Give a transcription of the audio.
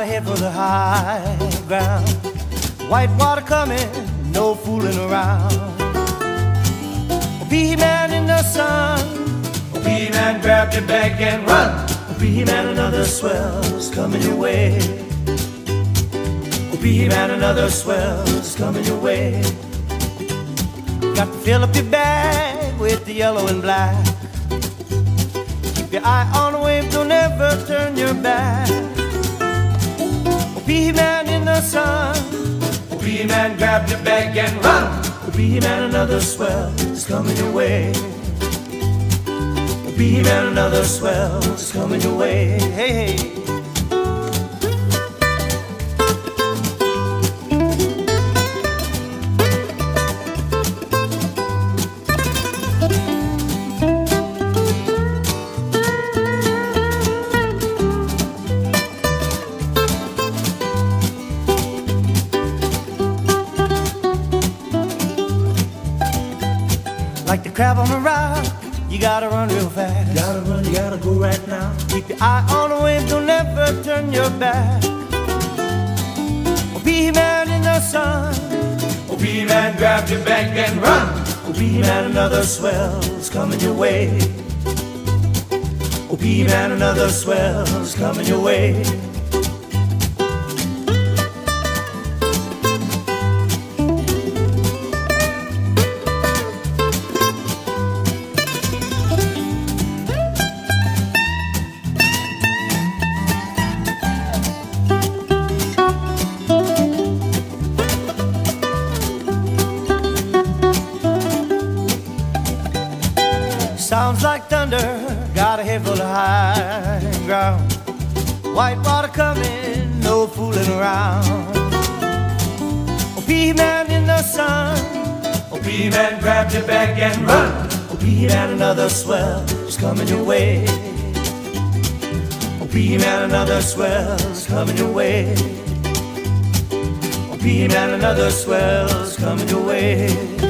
Gotta head for the high ground. White water coming, no fooling around. Oh, P-Man in the sun. Oh, P-Man, grab your bag and run. Oh, P-Man, another swell's coming your way. Oh, P-Man, another swell's coming your way. Got to fill up your bag with the yellow and black. Keep your eye on the wave, don't ever turn your back. Oh, P-Man in the sun. Oh, P-Man, grab your bag and run. Oh, P-Man, another swell is coming your way. Oh, P-Man, another swell is coming your way. Hey, hey. Like the crab on a rock, you gotta run real fast. You gotta run, you gotta go right now. Keep your eye on the wave, don't ever turn your back. Oh, P-Man in the sun. Oh, P-Man, grab your bag and run. Oh, P-Man, another swell's coming your way. Oh, P-Man, another swell's coming your way. Sounds like thunder, gotta head for the high ground. White water coming, no fooling around. Oh, P-Man in the sun. Oh, P-Man, grab your bag and run. Oh, P-Man, another swell is coming your way. Oh, P-Man, another swell is coming your way. Oh, P-Man, another swell is coming your way.